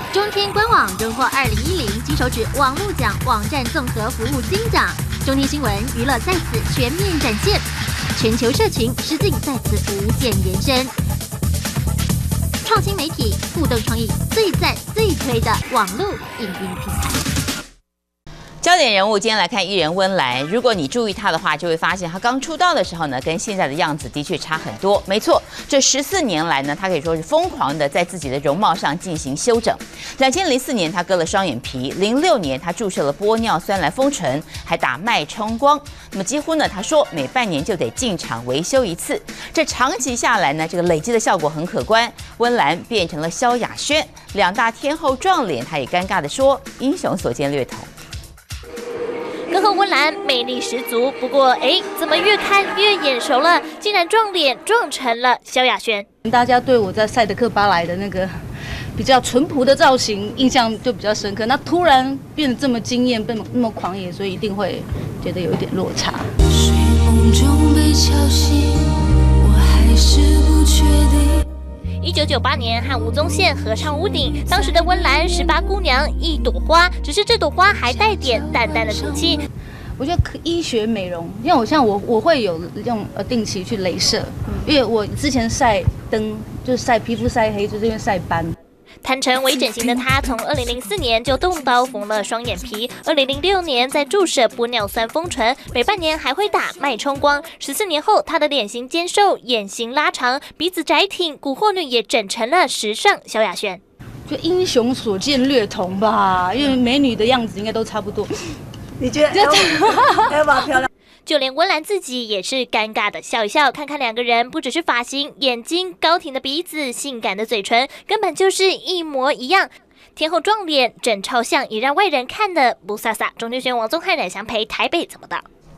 中天官网荣获2010金手指网络奖网站综合服务金奖。中天新闻娱乐在此全面展现，全球社群实境在此无限延伸。创新媒体互动创意最赞最推的网络影音平台。 焦点人物，今天来看艺人温岚。如果你注意她的话，就会发现她刚出道的时候呢，跟现在的样子的确差很多。没错，这14年来呢，她可以说是疯狂的在自己的容貌上进行修整。2004年她割了双眼皮，06年她注射了玻尿酸来丰唇，还打脉冲光。那么几乎呢，她说每半年就得进场维修一次。这长期下来呢，这个累积的效果很可观。温岚变成了萧亚轩，两大天后撞脸，她也尴尬地说：“英雄所见略同。” 歌后温岚魅力十足，不过怎么越看越眼熟了？竟然撞脸撞成了萧亚轩。 大家对我在赛德克巴莱的那个比较淳朴的造型印象就比较深刻，那突然变得这么惊艳，变得那么狂野，所以一定会觉得有一点落差。 睡梦中被敲醒，我还是不确定。 1998年和吴宗宪合唱屋顶，当时的温岚18姑娘一朵花，只是这朵花还带点淡淡的土气。 我觉得医学美容，因为我会有用定期去雷射，因为我之前晒灯就是晒皮肤晒黑，就是因为晒斑。 坦诚微整形的她，从2004年就动刀缝了双眼皮，2006年再注射玻尿酸丰唇，每半年还会打脉冲光。14年后，她的脸型尖瘦，眼型拉长，鼻子窄挺，古惑女也整成了时尚萧亚轩。 就英雄所见略同吧，因为美女的样子应该都差不多。 你觉得 Eva 漂亮？ 就连温岚自己也是尴尬的笑一笑，看看两个人不只是发型、眼睛、高挺的鼻子、性感的嘴唇，根本就是一模一样。天后撞脸，整超像，也让外人看得不飒飒。中天新闻王宗翰、冉祥培台北怎么到？